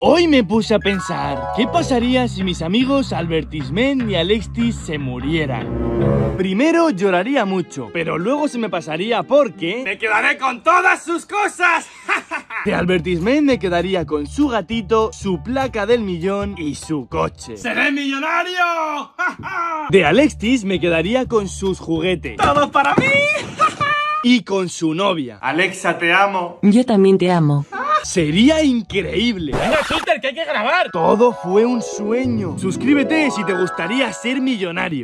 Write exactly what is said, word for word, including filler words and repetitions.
Hoy me puse a pensar, ¿qué pasaría si mis amigos Albertismen y Alexis se murieran? Primero lloraría mucho, pero luego se me pasaría porque... ¡me quedaré con todas sus cosas! De Albertismen me quedaría con su gatito, su placa del millón y su coche. ¡Seré millonario! De Alexis me quedaría con sus juguetes. ¡Todo para mí! Y con su novia. Alexa, te amo. Yo también te amo. Sería increíble. Venga, Shooter, que hay que grabar. Todo fue un sueño. Suscríbete si te gustaría ser millonario.